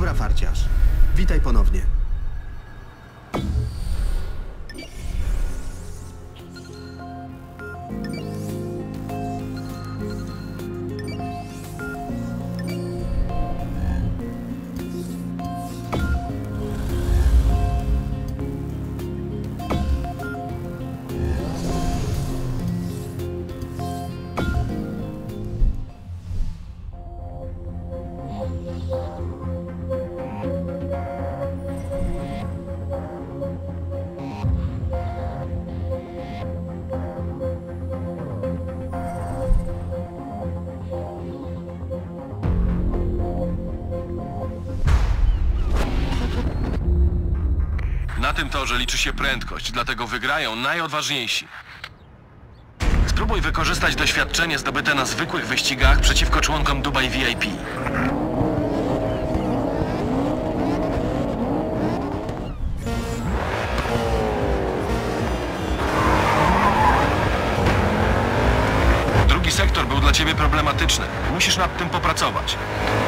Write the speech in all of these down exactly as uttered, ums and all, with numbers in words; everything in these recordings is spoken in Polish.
Dobra, farciarz. Witaj ponownie. Na tym torze liczy się prędkość, dlatego wygrają najodważniejsi. Spróbuj wykorzystać doświadczenie zdobyte na zwykłych wyścigach przeciwko członkom Dubai V I P. Drugi sektor był dla ciebie problematyczny. Musisz nad tym popracować.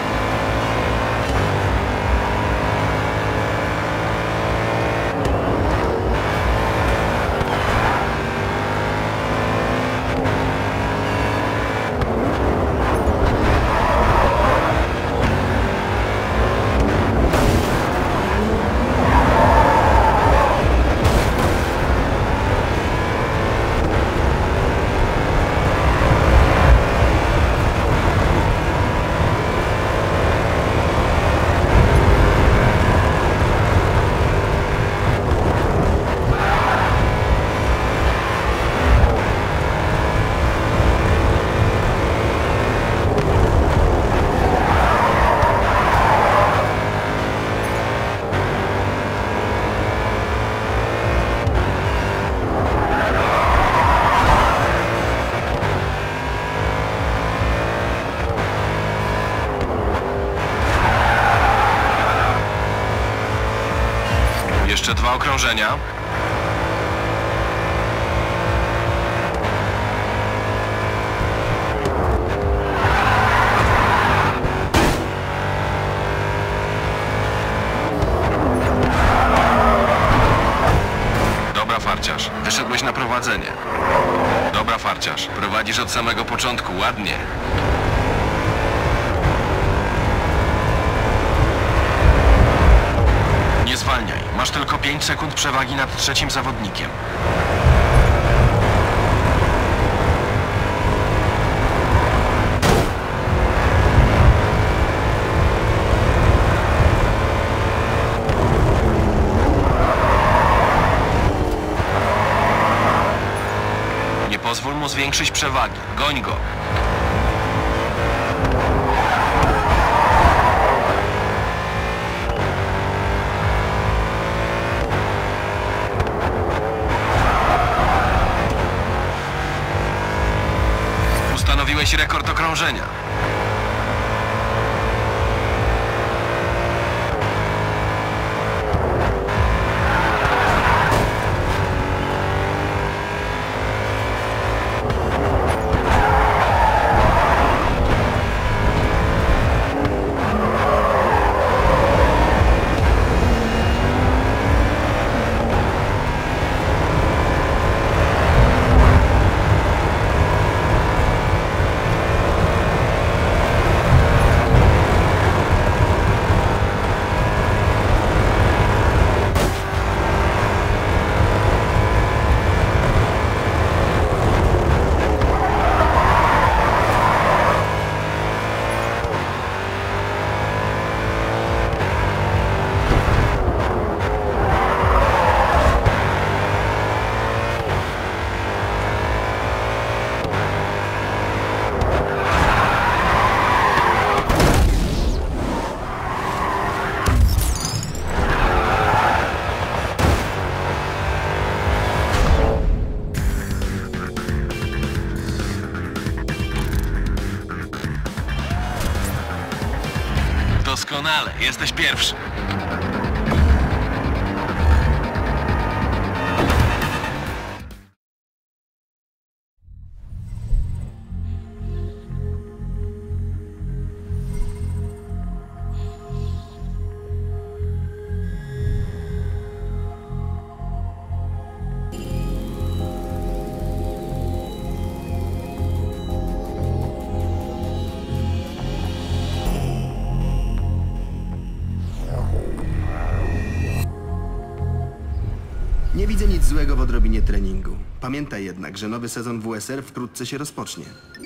Jeszcze dwa okrążenia. Dobra, farciarz. Wyszedłeś na prowadzenie. Dobra, farciarz. Prowadzisz od samego początku. Ładnie. Nie zwalniaj. Masz tylko pięć sekund przewagi nad trzecim zawodnikiem. Nie pozwól mu zwiększyć przewagi. Goń go. Ustanowiłeś rekord okrążenia. Doskonale, jesteś pierwszy. widzę nic złego w odrobinie treningu. Pamiętaj jednak, że nowy sezon W S R wkrótce się rozpocznie.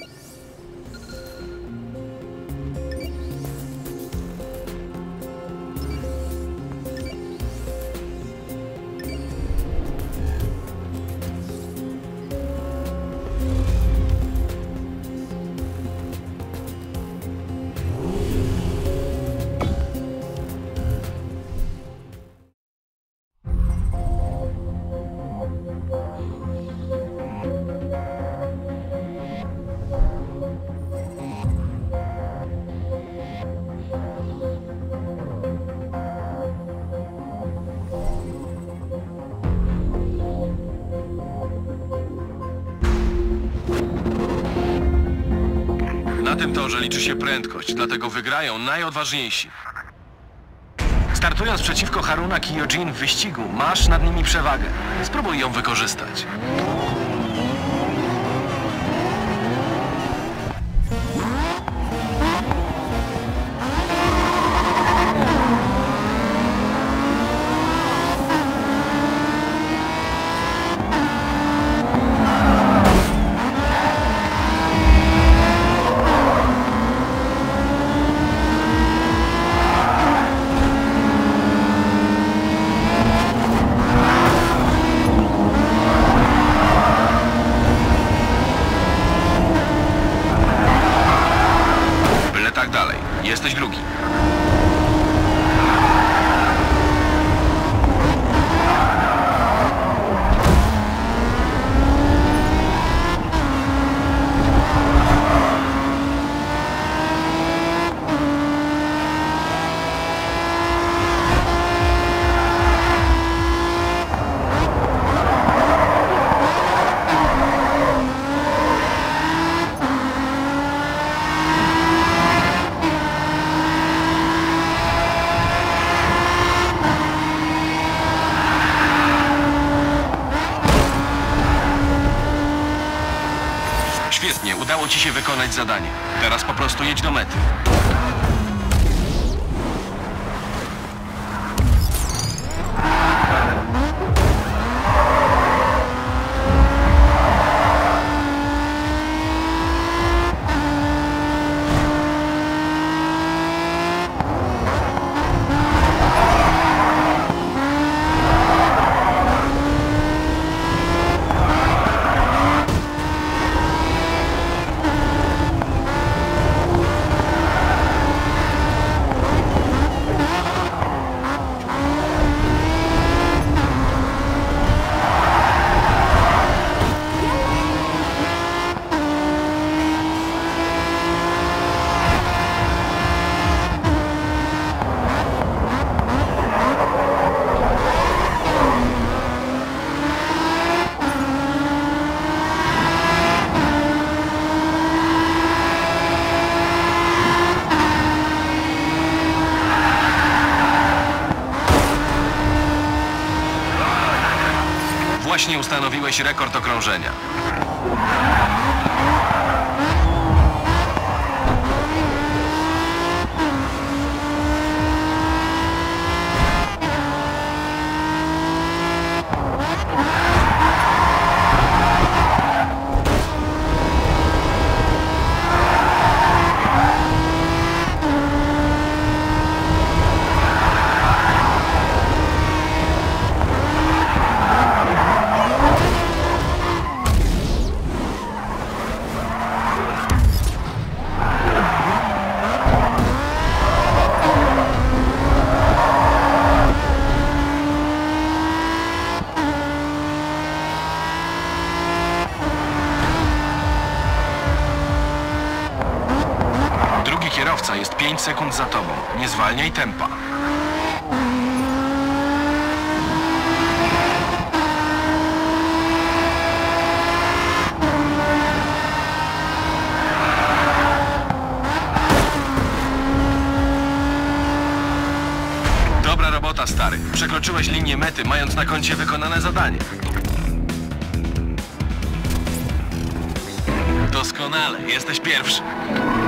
Na tym torze liczy się prędkość, dlatego wygrają najodważniejsi. Startując przeciwko Haruna Kyojin w wyścigu, masz nad nimi przewagę. Spróbuj ją wykorzystać. Jesteś drugi. Świetnie, udało ci się wykonać zadanie. Teraz po prostu jedź do mety. Właśnie ustanowiłeś rekord okrążenia. Kierowca jest pięć sekund za tobą. Nie zwalniaj tempa. Dobra robota, stary. Przekroczyłeś linię mety, mając na koncie wykonane zadanie. Doskonale. Jesteś pierwszy.